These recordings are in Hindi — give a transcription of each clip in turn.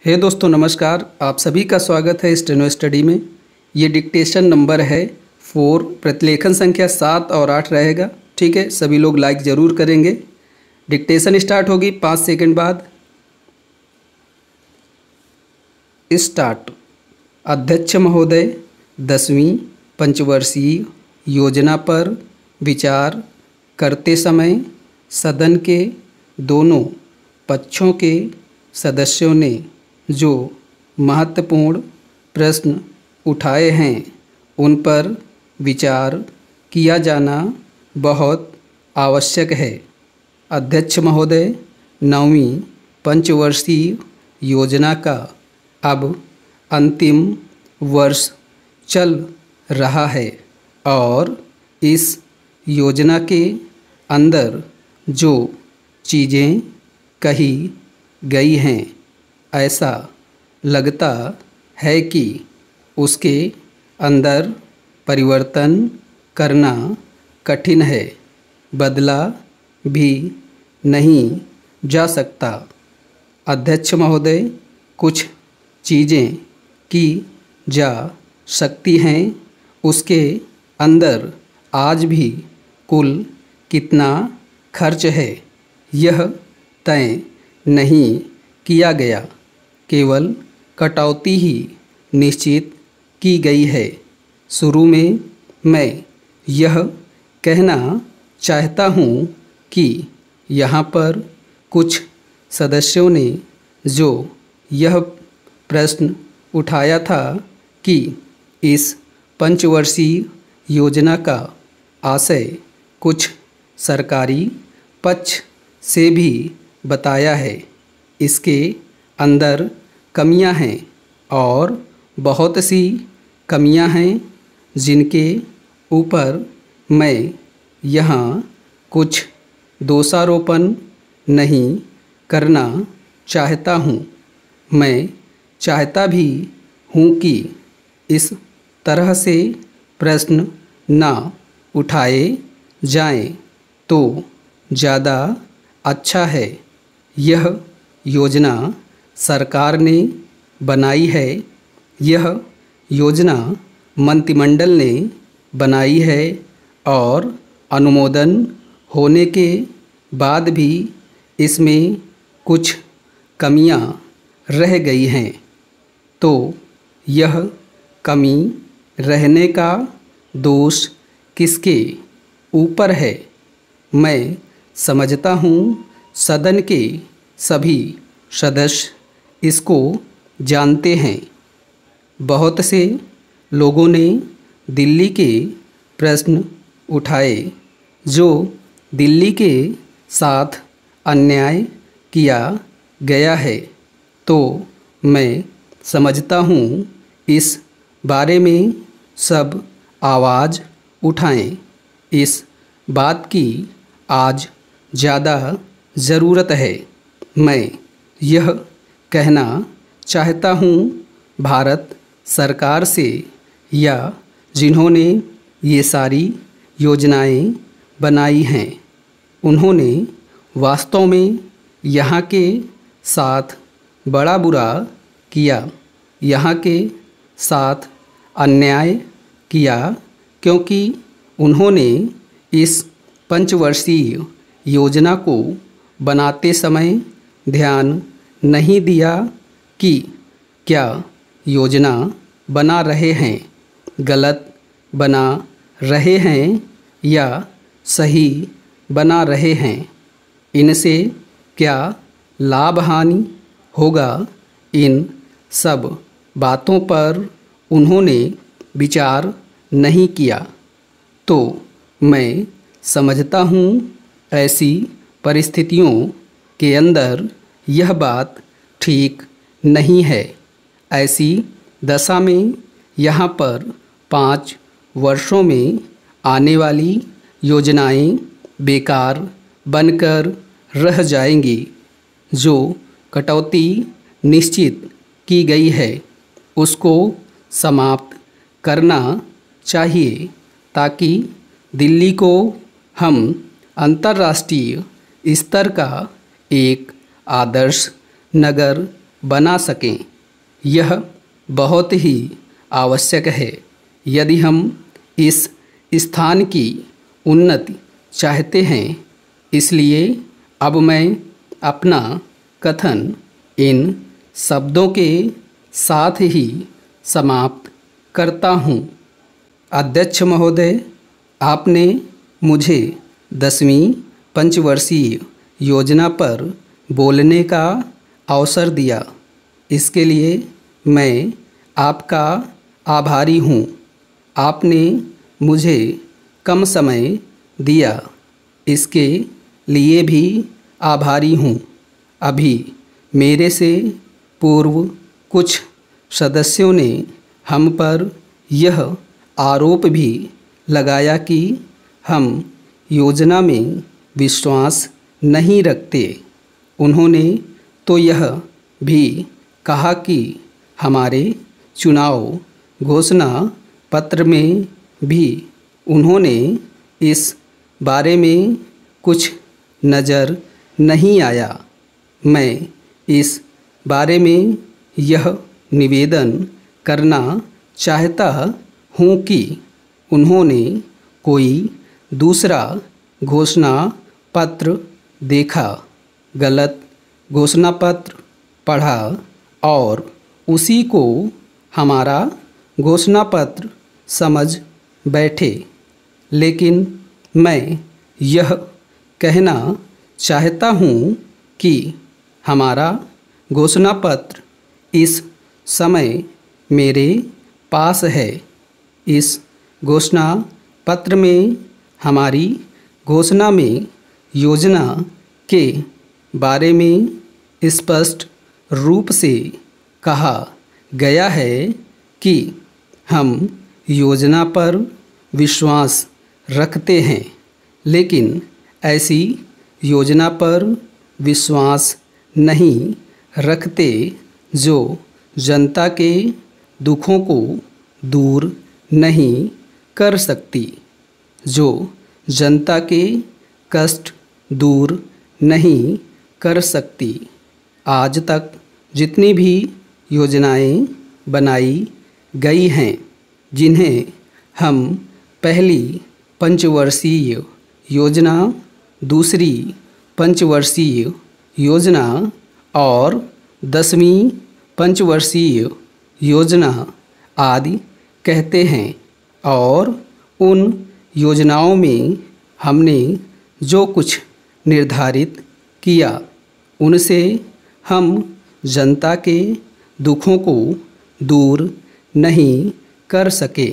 हे दोस्तों नमस्कार। आप सभी का स्वागत है स्टेनो स्टडी में। ये डिक्टेशन नंबर है 4, प्रतिलेखन संख्या 7 और 8 रहेगा। ठीक है, सभी लोग लाइक ज़रूर करेंगे। डिक्टेशन स्टार्ट होगी 5 सेकंड बाद। स्टार्ट। अध्यक्ष महोदय, 10वीं पंचवर्षीय योजना पर विचार करते समय सदन के दोनों पक्षों के सदस्यों ने जो महत्वपूर्ण प्रश्न उठाए हैं उन पर विचार किया जाना बहुत आवश्यक है। अध्यक्ष महोदय, 9वीं पंचवर्षीय योजना का अब अंतिम वर्ष चल रहा है और इस योजना के अंदर जो चीज़ें कही गई हैं ऐसा लगता है कि उसके अंदर परिवर्तन करना कठिन है, बदला भी नहीं जा सकता। अध्यक्ष महोदय, कुछ चीज़ें की जा सकती हैं, उसके अंदर आज भी कुल कितना खर्च है यह तय नहीं किया गया, केवल कटौती ही निश्चित की गई है। शुरू में मैं यह कहना चाहता हूँ कि यहाँ पर कुछ सदस्यों ने जो यह प्रश्न उठाया था कि इस पंचवर्षीय योजना का आशय कुछ सरकारी पक्ष से भी बताया है। इसके अंदर कमियां हैं और बहुत सी कमियां हैं जिनके ऊपर मैं यहाँ कुछ दोषारोपण नहीं करना चाहता हूँ। मैं चाहता भी हूँ कि इस तरह से प्रश्न ना उठाए जाएं तो ज़्यादा अच्छा है। यह योजना सरकार ने बनाई है, यह योजना मंत्रिमंडल ने बनाई है और अनुमोदन होने के बाद भी इसमें कुछ कमियां रह गई हैं, तो यह कमी रहने का दोष किसके ऊपर है? मैं समझता हूँ सदन के सभी सदस्य इसको जानते हैं। बहुत से लोगों ने दिल्ली के प्रश्न उठाए, जो दिल्ली के साथ अन्याय किया गया है, तो मैं समझता हूँ इस बारे में सब आवाज़ उठाएं। इस बात की आज ज़्यादा ज़रूरत है। मैं यह कहना चाहता हूँ भारत सरकार से या जिन्होंने ये सारी योजनाएं बनाई हैं उन्होंने वास्तव में यहाँ के साथ बड़ा बुरा किया, यहाँ के साथ अन्याय किया, क्योंकि उन्होंने इस पंचवर्षीय योजना को बनाते समय ध्यान नहीं दिया कि क्या योजना बना रहे हैं गलत बना रहे हैं या सही बना रहे हैं, इनसे क्या लाभ हानि होगा, इन सब बातों पर उन्होंने विचार नहीं किया। तो मैं समझता हूँ ऐसी परिस्थितियों के अंदर यह बात ठीक नहीं है। ऐसी दशा में यहाँ पर 5 वर्षों में आने वाली योजनाएं बेकार बनकर रह जाएंगी। जो कटौती निश्चित की गई है उसको समाप्त करना चाहिए ताकि दिल्ली को हम अंतर्राष्ट्रीय स्तर का एक आदर्श नगर बना सकें। यह बहुत ही आवश्यक है यदि हम इस स्थान की उन्नति चाहते हैं। इसलिए अब मैं अपना कथन इन शब्दों के साथ ही समाप्त करता हूँ। अध्यक्ष महोदय, आपने मुझे 10वीं पंचवर्षीय योजना पर बोलने का अवसर दिया, इसके लिए मैं आपका आभारी हूँ। आपने मुझे कम समय दिया, इसके लिए भी आभारी हूँ। अभी मेरे से पूर्व कुछ सदस्यों ने हम पर यह आरोप भी लगाया कि हम योजना में विश्वास नहीं रखते। उन्होंने तो यह भी कहा कि हमारे चुनाव घोषणा पत्र में भी उन्होंने इस बारे में कुछ नज़र नहीं आया। मैं इस बारे में यह निवेदन करना चाहता हूँ कि उन्होंने कोई दूसरा घोषणा पत्र देखा, गलत घोषणा पत्र पढ़ा और उसी को हमारा घोषणा पत्र समझ बैठे। लेकिन मैं यह कहना चाहता हूँ कि हमारा घोषणा पत्र इस समय मेरे पास है। इस घोषणा पत्र में हमारी घोषणा में योजना के बारे में स्पष्ट रूप से कहा गया है कि हम योजना पर विश्वास रखते हैं, लेकिन ऐसी योजना पर विश्वास नहीं रखते जो जनता के दुखों को दूर नहीं कर सकती, जो जनता के कष्ट दूर नहीं कर सकती। आज तक जितनी भी योजनाएं बनाई गई हैं, जिन्हें हम पहली पंचवर्षीय योजना, दूसरी पंचवर्षीय योजना और 10वीं पंचवर्षीय योजना आदि कहते हैं, और उन योजनाओं में हमने जो कुछ निर्धारित किया उनसे हम जनता के दुखों को दूर नहीं कर सके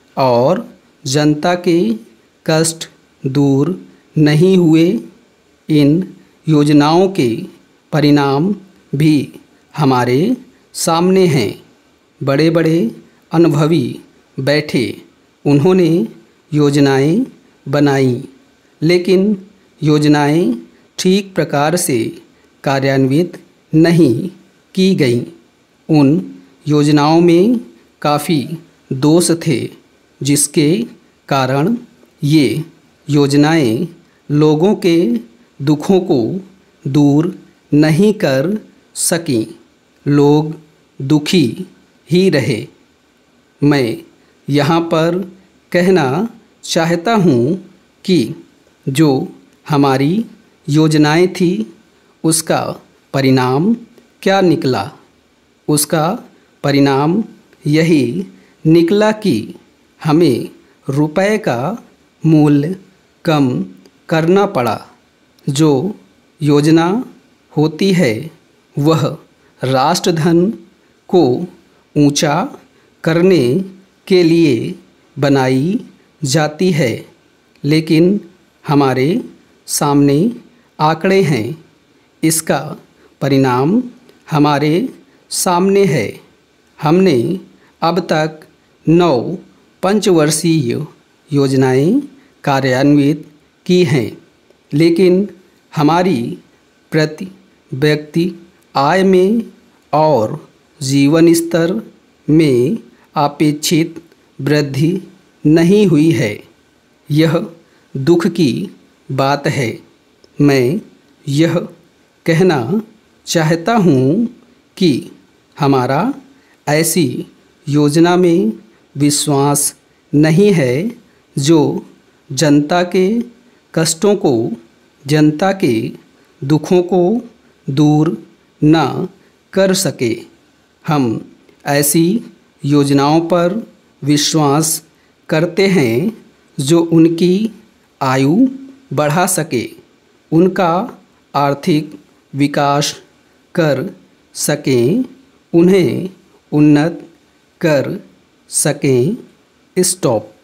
और जनता के कष्ट दूर नहीं हुए। इन योजनाओं के परिणाम भी हमारे सामने हैं। बड़े बड़े अनुभवी बैठे, उन्होंने योजनाएं बनाई, लेकिन योजनाएं ठीक प्रकार से कार्यान्वित नहीं की गईं। उन योजनाओं में काफ़ी दोष थे, जिसके कारण ये योजनाएं लोगों के दुखों को दूर नहीं कर सकीं। लोग दुखी ही रहे। मैं यहाँ पर कहना चाहता हूँ कि जो हमारी योजनाएं थी उसका परिणाम क्या निकला। उसका परिणाम यही निकला कि हमें रुपए का मूल्य कम करना पड़ा। जो योजना होती है वह राष्ट्रधन को ऊंचा करने के लिए बनाई जाती है, लेकिन हमारे सामने आंकड़े हैं। इसका परिणाम हमारे सामने है। हमने अब तक 9 पंचवर्षीय योजनाएं कार्यान्वित की हैं, लेकिन हमारी प्रति व्यक्ति आय में और जीवन स्तर में अपेक्षित वृद्धि नहीं हुई है। यह दुख की बात है। मैं यह कहना चाहता हूँ कि हमारा ऐसी योजना में विश्वास नहीं है जो जनता के कष्टों को, जनता के दुखों को दूर न कर सके। हम ऐसी योजनाओं पर विश्वास करते हैं जो उनकी आयु बढ़ा सके, उनका आर्थिक विकास कर सकें, उन्हें उन्नत कर सकें। स्टॉप।